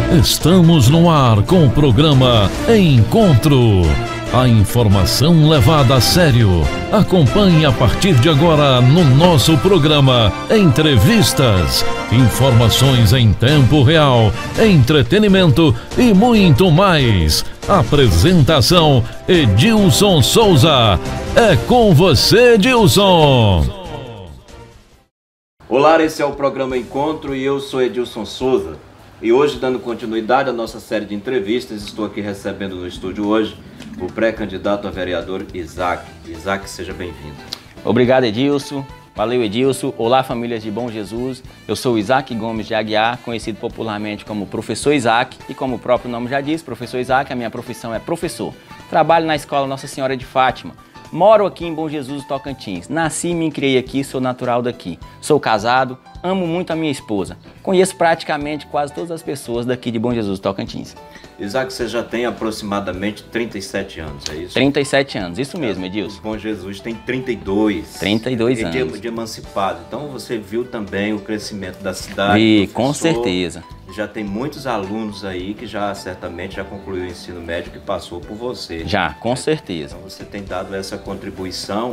Estamos no ar com o programa Encontro. A informação levada a sério. Acompanhe a partir de agora no nosso programa entrevistas, informações em tempo real, entretenimento e muito mais. Apresentação Edilson Souza. É com você, Edilson. Olá, esse é o programa Encontro e eu sou Edilson Souza. E hoje, dando continuidade à nossa série de entrevistas, estou aqui recebendo no estúdio hoje o pré-candidato a vereador Isaac. Isaac, seja bem-vindo. Obrigado, Edilson. Valeu, Edilson. Olá, famílias de Bom Jesus. Eu sou Isaac Gomes de Aguiar, conhecido popularmente como Professor Isaac. E como o próprio nome já diz, Professor Isaac, a minha profissão é professor. Trabalho na Escola Nossa Senhora de Fátima. Moro aqui em Bom Jesus, Tocantins. Nasci e me criei aqui, sou natural daqui. Sou casado, amo muito a minha esposa. Conheço praticamente quase todas as pessoas daqui de Bom Jesus, Tocantins. Isaac, você já tem aproximadamente 37 anos, é isso? 37 anos, isso mesmo, Edilson. Bom Jesus tem 32. 32 anos. De emancipado. Então você viu também o crescimento da cidade. Vi, com certeza. Já tem muitos alunos aí que já certamente já concluiu o ensino médio que passou por você. Já, com certeza. Então você tem dado essa contribuição.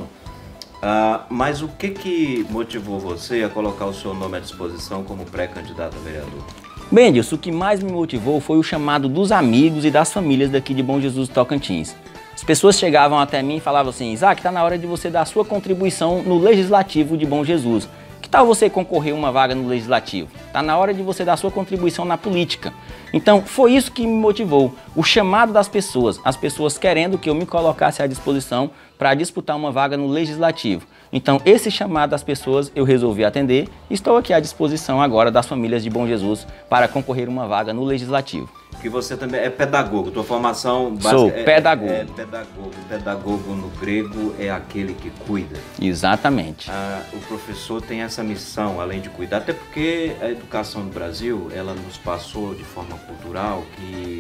Mas o que motivou você a colocar o seu nome à disposição como pré-candidato a vereador? Bem, Edilson, o que mais me motivou foi o chamado dos amigos e das famílias daqui de Bom Jesus, Tocantins. As pessoas chegavam até mim e falavam assim: Isaac, está na hora de você dar a sua contribuição no Legislativo de Bom Jesus. Que tal você concorrer uma vaga no Legislativo? Está na hora de você dar a sua contribuição na política. Então, foi isso que me motivou, o chamado das pessoas, as pessoas querendo que eu me colocasse à disposição para disputar uma vaga no Legislativo. Então, esse chamado das pessoas eu resolvi atender e estou aqui à disposição agora das famílias de Bom Jesus para concorrer uma vaga no Legislativo. Que você também é pedagogo, tua formação básica Sou pedagogo. É pedagogo. Pedagogo no grego é aquele que cuida. Exatamente. O professor tem essa missão, além de cuidar, até porque a educação no Brasil, ela nos passou de forma cultural que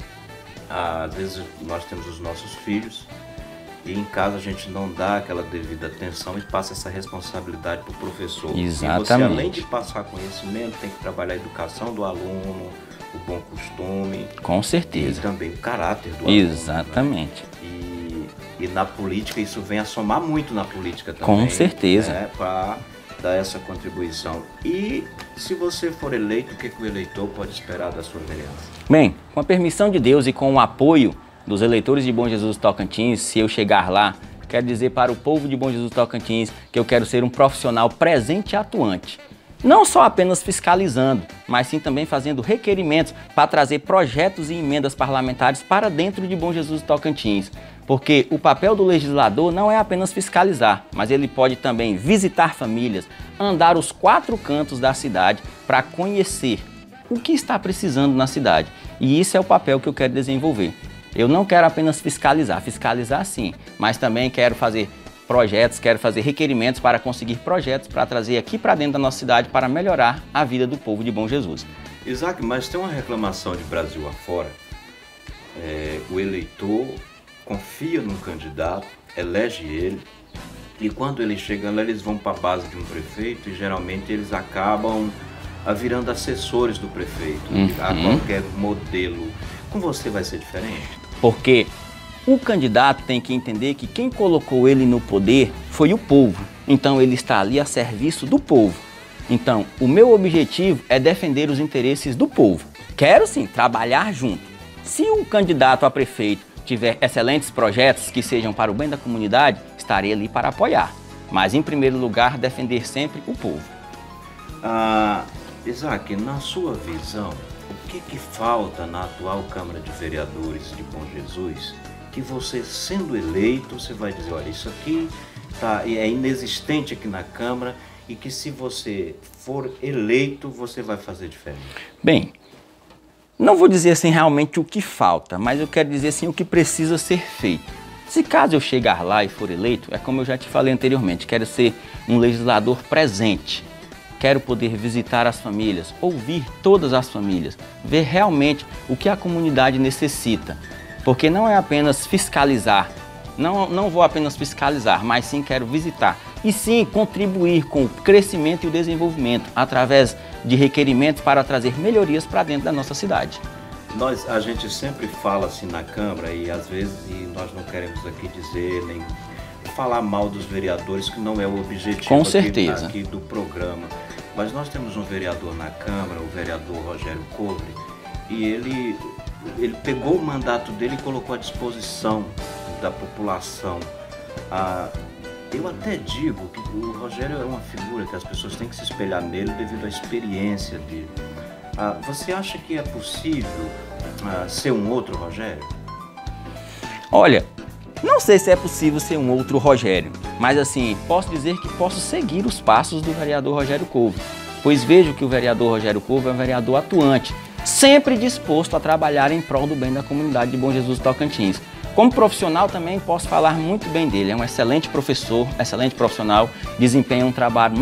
às vezes nós temos os nossos filhos e em casa a gente não dá aquela devida atenção e passa essa responsabilidade para o professor. Exatamente. E você, além de passar conhecimento, tem que trabalhar a educação do aluno, o bom costume. Com certeza. E também o caráter do aluno. Exatamente. Né? E na política, isso vem a somar muito na política também. Com certeza. Né? Para dar essa contribuição. E se você for eleito, o que o eleitor pode esperar da sua vereança? Bem, com a permissão de Deus e com o apoio dos eleitores de Bom Jesus Tocantins, se eu chegar lá, quero dizer para o povo de Bom Jesus Tocantins que eu quero ser um profissional presente e atuante. Não só apenas fiscalizando, mas sim também fazendo requerimentos para trazer projetos e emendas parlamentares para dentro de Bom Jesus Tocantins. Porque o papel do legislador não é apenas fiscalizar, mas ele pode também visitar famílias, andar os 4 cantos da cidade para conhecer o que está precisando na cidade. E isso é o papel que eu quero desenvolver. Eu não quero apenas fiscalizar sim, mas também quero fazer projetos, quero fazer requerimentos para conseguir projetos para trazer aqui para dentro da nossa cidade para melhorar a vida do povo de Bom Jesus. Isaac, mas tem uma reclamação de Brasil afora. O eleitor confia num candidato, elege ele, e quando ele chega lá, eles vão para a base de um prefeito e geralmente eles acabam virando assessores do prefeito, a qualquer modelo. Com você vai ser diferente? Porque o candidato tem que entender que quem colocou ele no poder foi o povo. Então ele está ali a serviço do povo. Então o meu objetivo é defender os interesses do povo. Quero sim trabalhar junto. Se um candidato a prefeito tiver excelentes projetos que sejam para o bem da comunidade, estarei ali para apoiar. Mas em primeiro lugar, defender sempre o povo. Isaac, na sua visão, o que falta na atual Câmara de Vereadores de Bom Jesus que você, sendo eleito, você vai dizer: olha, isso aqui é inexistente aqui na Câmara e que se você for eleito, você vai fazer diferente? Bem, não vou dizer assim realmente o que falta, mas eu quero dizer assim o que precisa ser feito. Se caso eu chegar lá e for eleito, é como eu já te falei anteriormente, quero ser um legislador presente. Quero poder visitar as famílias, ouvir todas as famílias, ver realmente o que a comunidade necessita. Porque não é apenas fiscalizar, não vou apenas fiscalizar, mas sim quero visitar. E sim contribuir com o crescimento e o desenvolvimento através de requerimentos para trazer melhorias para dentro da nossa cidade. A gente sempre fala assim na Câmara e às vezes nós não queremos aqui dizer nem falar mal dos vereadores, que não é o objetivo Com certeza. Aqui do programa. Mas nós temos um vereador na Câmara, o vereador Rogério Cobre, e ele pegou o mandato dele e colocou à disposição da população. Eu até digo que o Rogério é uma figura que as pessoas têm que se espelhar nele devido à experiência dele. Você acha que é possível ser um outro Rogério? Olha, não sei se é possível ser um outro Rogério, mas assim, posso dizer que posso seguir os passos do vereador Rogério Cobre, pois vejo que o vereador Rogério Cobre é um vereador atuante, sempre disposto a trabalhar em prol do bem da comunidade de Bom Jesus do Tocantins. Como profissional também posso falar muito bem dele, é um excelente professor, excelente profissional, desempenha um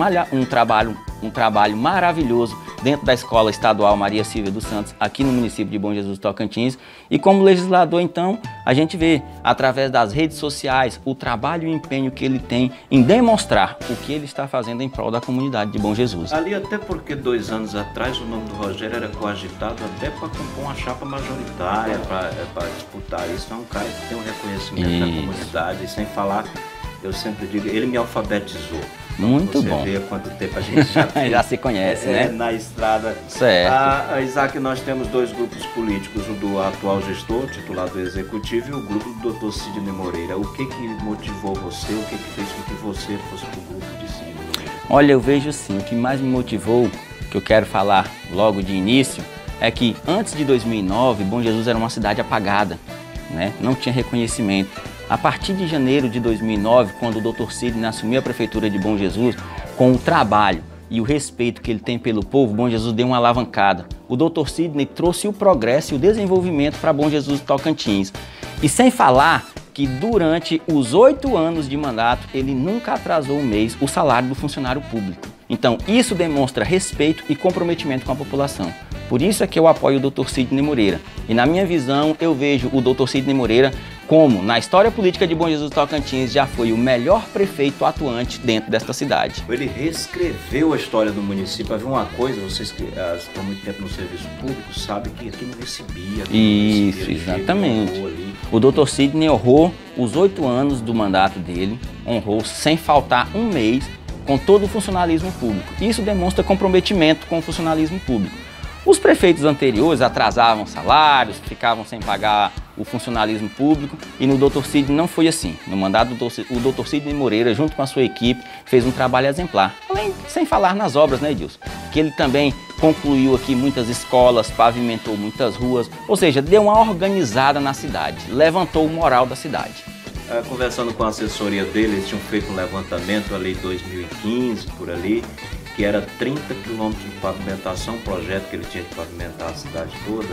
trabalho maravilhoso dentro da Escola Estadual Maria Silvia dos Santos, aqui no município de Bom Jesus do Tocantins. E como legislador, então, a gente vê, através das redes sociais, o trabalho e o empenho que ele tem em demonstrar o que ele está fazendo em prol da comunidade de Bom Jesus. Ali até porque 2 anos atrás o nome do Rogério era cogitado até para compor uma chapa majoritária, para disputar isso. É um cara que tem um reconhecimento da comunidade, e sem falar, eu sempre digo, ele me alfabetizou. Muito Você bom. vê quanto tempo a gente já se conhece, né? Na estrada. Certo. Isaac, nós temos 2 grupos políticos, o do atual gestor, titular do Executivo, e o grupo do Dr. Sidney Moreira. O que motivou você? O que fez com que você fosse para o grupo de Sidney Moreira? Olha, eu vejo sim, o que mais me motivou, que eu quero falar logo de início, é que antes de 2009, Bom Jesus era uma cidade apagada, né? Não tinha reconhecimento. A partir de janeiro de 2009, quando o Dr. Sidney assumiu a Prefeitura de Bom Jesus, com o trabalho e o respeito que ele tem pelo povo, Bom Jesus deu uma alavancada. O Dr. Sidney trouxe o progresso e o desenvolvimento para Bom Jesus do Tocantins. E sem falar que durante os 8 anos de mandato, ele nunca atrasou um mês o salário do funcionário público. Então, isso demonstra respeito e comprometimento com a população. Por isso é que eu apoio o Dr. Sidney Moreira. E na minha visão, eu vejo o Dr. Sidney Moreira como, na história política de Bom Jesus do Tocantins, já foi o melhor prefeito atuante dentro desta cidade. Ele reescreveu a história do município. Havia uma coisa, vocês que estão muito tempo no serviço público sabem que aqui não recebia. Isso, exatamente. O Dr. Sidney honrou os 8 anos do mandato dele, honrou sem faltar um mês com todo o funcionalismo público. Isso demonstra comprometimento com o funcionalismo público. Os prefeitos anteriores atrasavam salários, ficavam sem pagar o funcionalismo público, e no Dr. Sidney não foi assim. No mandato o Dr. Sidney Moreira, junto com a sua equipe, fez um trabalho exemplar. Além, sem falar nas obras, né, Edilson? Que ele também concluiu aqui muitas escolas, pavimentou muitas ruas, ou seja, deu uma organizada na cidade, levantou o moral da cidade. Conversando com a assessoria dele, eles tinham feito um levantamento ali em 2015, por ali, que era 30 quilômetros de pavimentação, um projeto que ele tinha de pavimentar a cidade toda,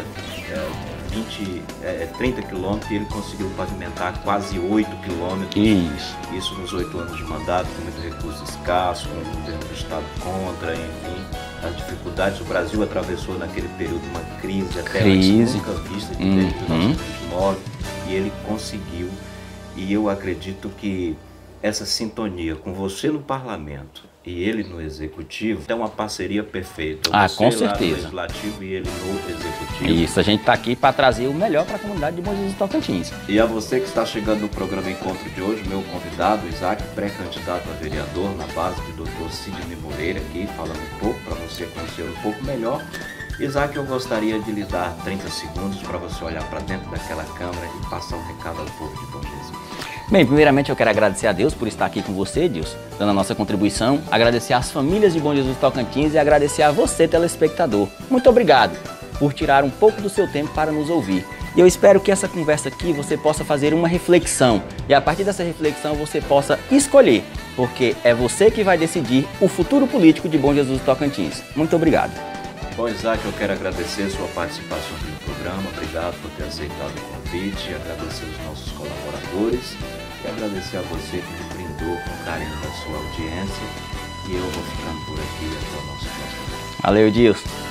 30 quilômetros, e ele conseguiu pavimentar quase 8 quilômetros. Isso nos 8 anos de mandato, com muito recurso escasso, com o governo do estado contra, enfim, as dificuldades. O Brasil atravessou naquele período uma crise até antes nunca vista de 1929, e ele conseguiu. E eu acredito que essa sintonia com você no parlamento e ele no executivo é uma parceria perfeita. Você com certeza. Lá no legislativo e ele no executivo. Isso, a gente está aqui para trazer o melhor para a comunidade de Bom Jesus do Tocantins. E a você que está chegando no programa Encontro de hoje, meu convidado, Isaac, pré-candidato a vereador na base do Dr. Sidney Moreira, aqui falando um pouco para você conhecer um pouco melhor. Isaac, eu gostaria de lhe dar 30 segundos para você olhar para dentro daquela câmara e passar um recado ao povo de Bom Jesus. Bem, primeiramente eu quero agradecer a Deus por estar aqui com você, Edilson, dando a nossa contribuição, agradecer às famílias de Bom Jesus do Tocantins e agradecer a você, telespectador. Muito obrigado por tirar um pouco do seu tempo para nos ouvir. E eu espero que essa conversa aqui você possa fazer uma reflexão e a partir dessa reflexão você possa escolher, porque é você que vai decidir o futuro político de Bom Jesus do Tocantins. Muito obrigado. Bom, Isaac, eu quero agradecer a sua participação aqui no programa, obrigado por ter aceitado o convite, agradecer os nossos colaboradores e agradecer a você que me brindou com o carinho da sua audiência, e eu vou ficando por aqui até o nosso próximo. Valeu, Edilson.